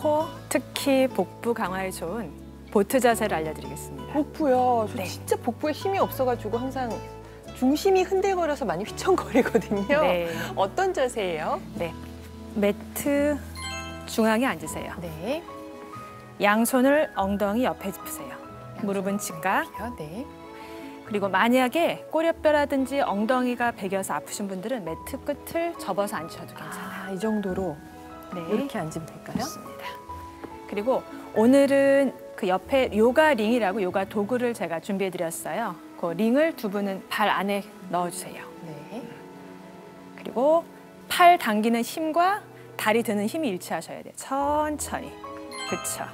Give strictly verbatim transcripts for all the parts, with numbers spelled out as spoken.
코어, 특히 복부 강화에 좋은 보트 자세를 알려드리겠습니다. 복부요? 저 네. 진짜 복부에 힘이 없어가지고 항상 중심이 흔들거려서 많이 휘청거리거든요. 네. 어떤 자세예요? 네. 매트 중앙에 앉으세요. 네. 양손을 엉덩이 옆에 짚으세요. 무릎은 직각. 네. 그리고 만약에 꼬리뼈라든지 엉덩이가 베겨서 아프신 분들은 매트 끝을 접어서 앉으셔도 괜찮아요. 아, 이 정도로 네. 이렇게 앉으면 될까요? 좋습니다. 그리고 오늘은 그 옆에 요가 링이라고 요가 도구를 제가 준비해드렸어요. 그 링을 두 분은 발 안에 넣어주세요. 네. 그리고 팔 당기는 힘과 다리 드는 힘이 일치하셔야 돼요. 천천히. 그쵸.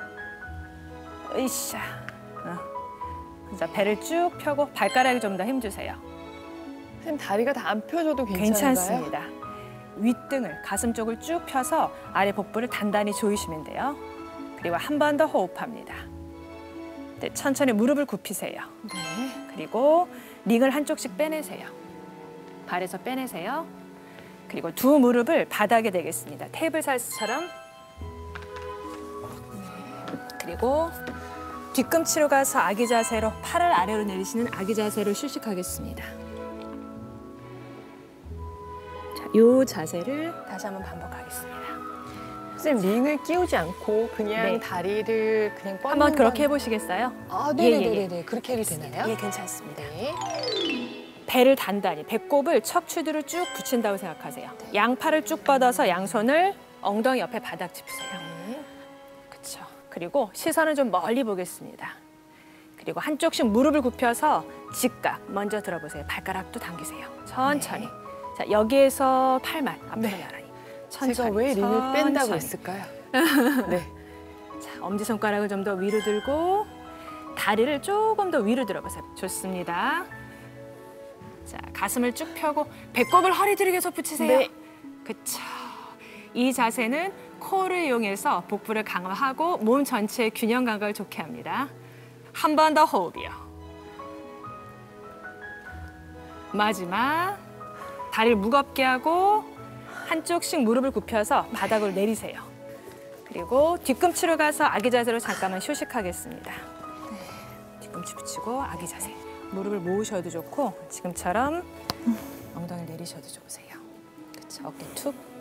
으쌰. 어. 자, 배를 쭉 펴고 발가락에 좀 더 힘주세요. 선생님 다리가 다 안 펴져도 괜찮은가요? 괜찮습니다. 윗등을, 가슴 쪽을 쭉 펴서 아래 복부를 단단히 조이시면 돼요. 그리고 한 번 더 호흡합니다. 네, 천천히 무릎을 굽히세요. 네. 그리고 링을 한쪽씩 빼내세요. 발에서 빼내세요. 그리고 두 무릎을 바닥에 대겠습니다. 테이블 살스처럼. 그리고 뒤꿈치로 가서 아기 자세로 팔을 아래로 내리시는 아기 자세로 휴식하겠습니다. 자, 이 자세를 다시 한번 반복하겠습니다. 선생님 링을 끼우지 않고 그냥 네. 다리를 그냥 뻗는 한번 그렇게 건- 해보시겠어요? 아, 예, 네네네네. 예, 예. 그렇게 해도 되나요? 예, 괜찮습니다. 네. 배를 단단히, 배꼽을 척추뒤로 쭉 붙인다고 생각하세요. 양팔을 쭉 뻗어서 양손을 엉덩이 옆에 바닥 짚으세요. 네. 그렇죠. 그리고 시선은 좀 멀리 보겠습니다. 그리고 한쪽씩 무릎을 굽혀서 직각 먼저 들어보세요. 발가락도 당기세요. 천천히. 네. 자, 여기에서 팔만 앞으로 네. 나란히. 천천히. 제가 왜 링을 뺀다고 천천히. 했을까요? 네. 자, 엄지손가락을 좀 더 위로 들고 다리를 조금 더 위로 들어보세요. 좋습니다. 자, 가슴을 쭉 펴고 배꼽을 허리 뒤로 계속 붙이세요. 네. 그쵸. 이 자세는 코어를 이용해서 복부를 강화하고 몸 전체의 균형 감각을 좋게 합니다. 한 번 더 호흡이요. 마지막. 다리를 무겁게 하고 한쪽씩 무릎을 굽혀서 바닥으로 내리세요. 그리고 뒤꿈치로 가서 아기 자세로 잠깐만 휴식하겠습니다. 뒤꿈치 붙이고 아기 자세. 무릎을 모으셔도 좋고 지금처럼 엉덩이를 내리셔도 좋으세요. 그쵸, 어깨 툭.